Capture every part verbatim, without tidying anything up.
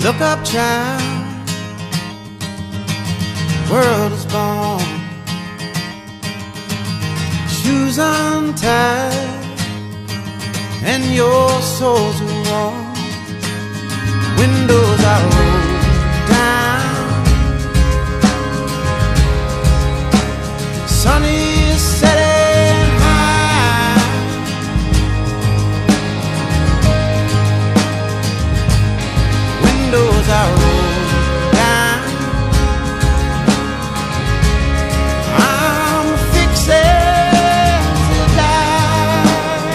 Look up, child, world is born. Shoes untied and your soles are warm. Windows are rolled down. Sun is setting high. Windows are rolled down. I'm fixing to die.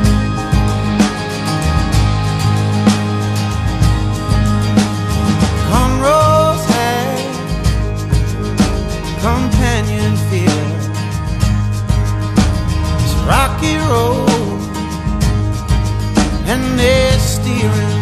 Cornrows had companion fear. It's rocky road and they're steering